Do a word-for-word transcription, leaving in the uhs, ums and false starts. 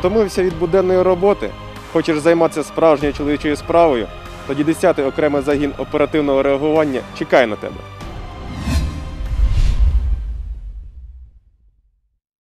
Втомився від буденної роботи? Хочеш займатися справжньою чоловічою справою? Тоді десятий окремий загін оперативного реагування чекає на тебе.